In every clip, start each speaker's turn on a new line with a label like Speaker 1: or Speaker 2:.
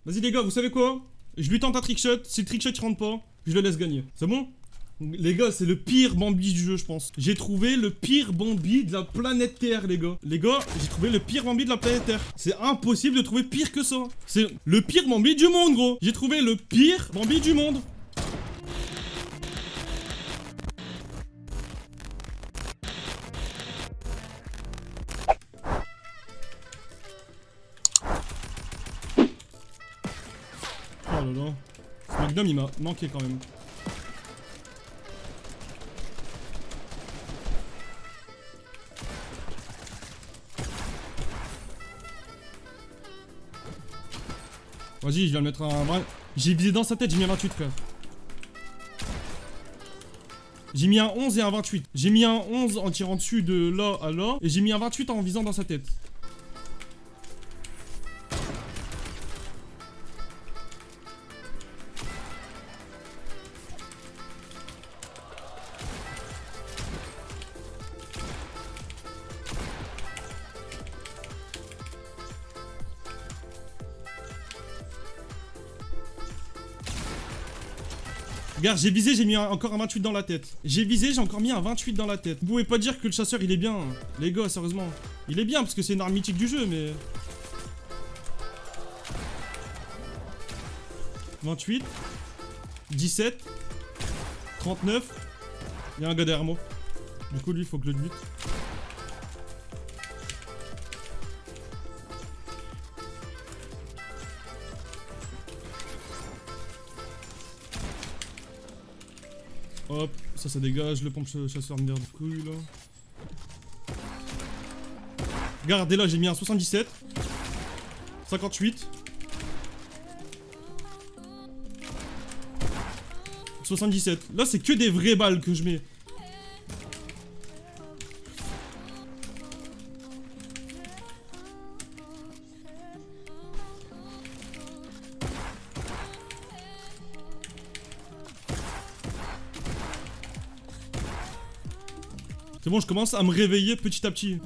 Speaker 1: Vas-y les gars, vous savez quoi? Je lui tente un trickshot, si le trickshot il rentre pas, je le laisse gagner. C'est bon? Les gars, c'est le pire Bambi du jeu, je pense. J'ai trouvé le pire Bambi de la planète Terre, les gars. Les gars, j'ai trouvé le pire Bambi de la planète Terre. C'est impossible de trouver pire que ça. C'est le pire Bambi du monde, gros. J'ai trouvé le pire Bambi du monde. Oh là là. Ce Magnum, il m'a manqué quand même. Vas-y, je vais le mettre un... J'ai visé dans sa tête, j'ai mis un 28, frère. J'ai mis un 11 et un 28. J'ai mis un 11 en tirant dessus de là à là. Et j'ai mis un 28 en visant dans sa tête. Regarde, j'ai visé, j'ai mis encore un 28 dans la tête. J'ai visé, j'ai encore mis un 28 dans la tête. Vous pouvez pas dire que le chasseur il est bien. Les gars, sérieusement. Il est bien parce que c'est une arme mythique du jeu, mais... 28. 17. 39. Il y a un gars derrière moi. Du coup, lui, il faut que je le bute. Hop, ça dégage, le pompe chasseur de merde de couille là. Regardez là, j'ai mis un 77. 58. 77. Là, c'est que des vraies balles que je mets. C'est bon, je commence à me réveiller petit à petit.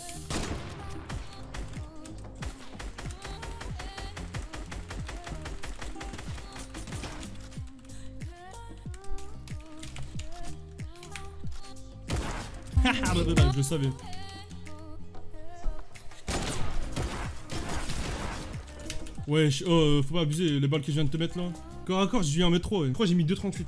Speaker 1: Je le savais. Ouais, oh, faut pas abuser, les balles que je viens de te mettre là. Corps à corps, j'ai eu un métro. Ouais. Je crois que j'ai mis 2,38.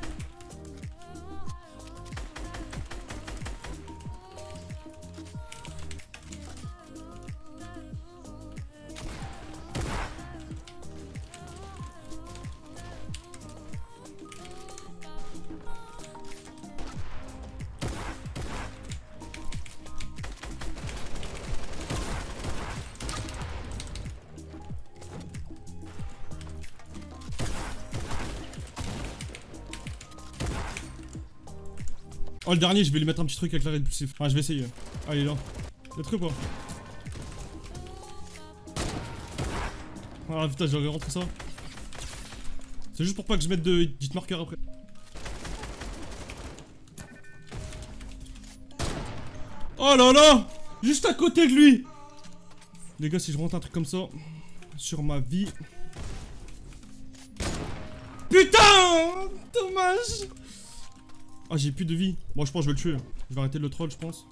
Speaker 1: Oh, le dernier, je vais lui mettre un petit truc avec l'arrêt répulsif. Enfin, je vais essayer. Allez, là. Y'a truc ou pas? Ah putain, j'aurais rentré ça. C'est juste pour pas que je mette de hit marker après. Oh là là! Juste à côté de lui! Les gars, si je rentre un truc comme ça, sur ma vie... Putain! Dommage! Ah, j'ai plus de vie. Bon, je pense que je vais le tuer. Je vais arrêter le troll, je pense.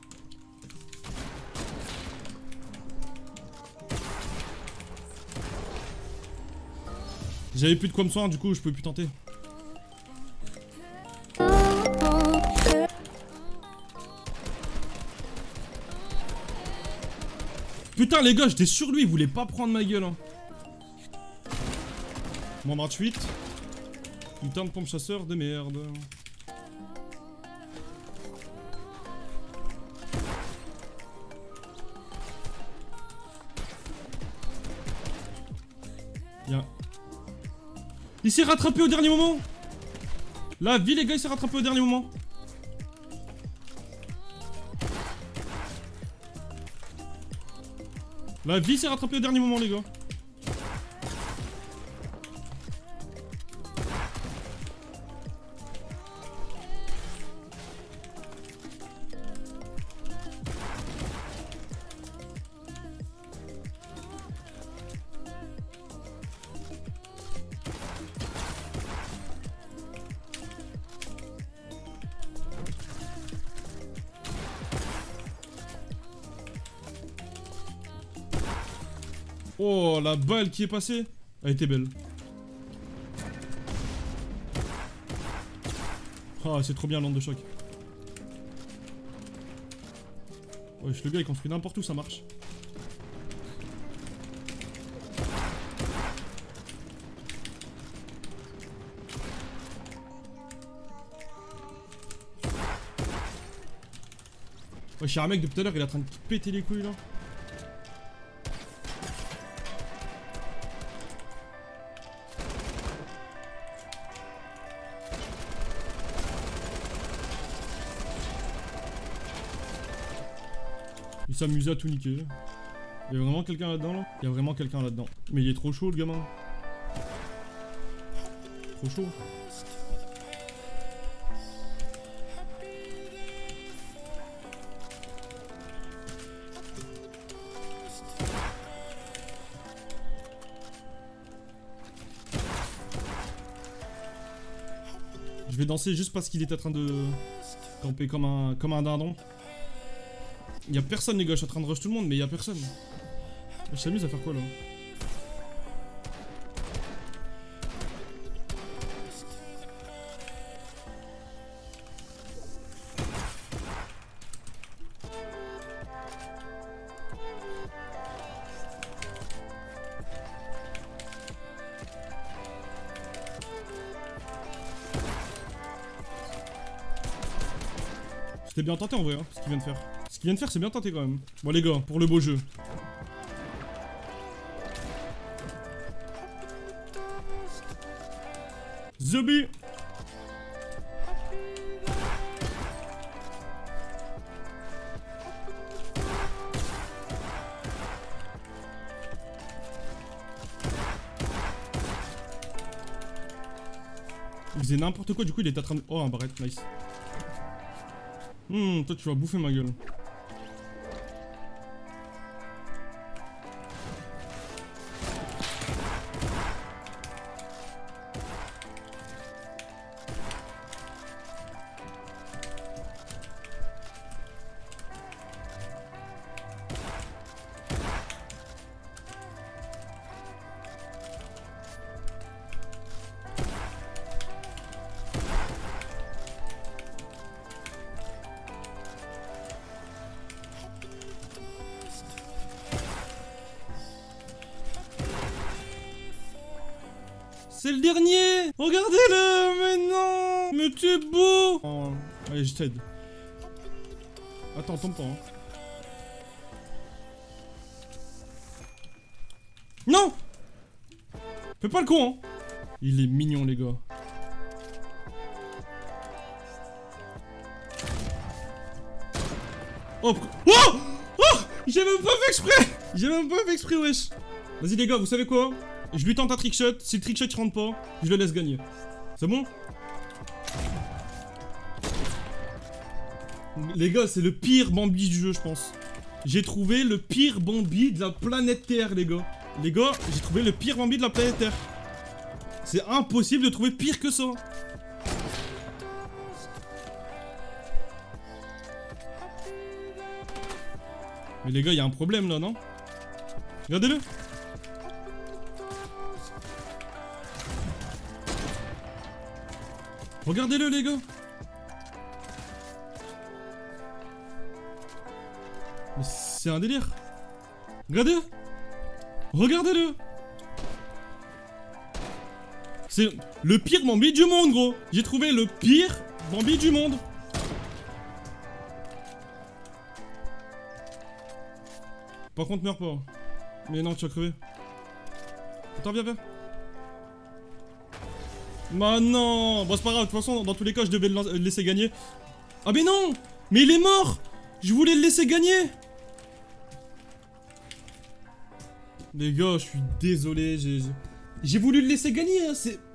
Speaker 1: J'avais plus de quoi me soigner, du coup, je pouvais plus tenter. Putain, les gars, j'étais sur lui, il voulait pas prendre ma gueule. Hein. Moins 28. Putain de pompe chasseur de merde. Bien. Il s'est rattrapé au dernier moment. La vie, les gars, il s'est rattrapé au dernier moment. La vie s'est rattrapée au dernier moment, les gars. Oh, la balle qui est passée. Elle était belle. Ah, c'est trop bien l'onde de choc. Wesh, le gars il construit n'importe où, ça marche. Wesh, y'a un mec de tout à l'heure, il est en train de péter les couilles là. Il s'amusait à tout niquer. Il y a vraiment quelqu'un là-dedans là? Il y a vraiment quelqu'un là-dedans. Mais il est trop chaud le gamin. Trop chaud. Je vais danser juste parce qu'il est en train de camper comme un dindon. Y'a personne les gars, je suis en train de rush tout le monde mais y'a personne. Je s'amuse à faire quoi là? C'était bien tenté en vrai, hein, ce qu'il vient de faire. Ce qu'il vient de faire, c'est bien tenté quand même. Bon les gars, pour le beau jeu. Zombie. Il faisait n'importe quoi, du coup il était en train de... Oh un barrette, nice. Toi tu vas bouffer ma gueule. C'est le dernier! Regardez-le! Mais non! Mais tu es beau! Oh, allez, je t'aide. Attends, tombe pas. Hein. Non! Fais pas le con, hein! Il est mignon, les gars. Oh! Oh! Oh! J'ai même pas fait exprès! J'ai même pas fait exprès, wesh! Vas-y, les gars, vous savez quoi? Je lui tente un trickshot, si le trickshot il rentre pas, je le laisse gagner. C'est bon? Les gars, c'est le pire Bambi du jeu, je pense. J'ai trouvé le pire Bambi de la planète Terre, les gars. Les gars, j'ai trouvé le pire Bambi de la planète Terre. C'est impossible de trouver pire que ça. Mais les gars, il y a un problème là, non? Regardez-le. Regardez-le les gars. Mais c'est un délire. Regardez. Regardez-le. C'est le pire Bambi du monde gros. J'ai trouvé le pire Bambi du monde. Par contre meurs pas. Mais non tu vas crever. Attends viens viens. Bah non. Bon c'est pas grave, de toute façon dans tous les cas je devais le laisser gagner. Ah mais non. Mais il est mort. Je voulais le laisser gagner. Les gars je suis désolé. J'ai voulu le laisser gagner hein, c'est...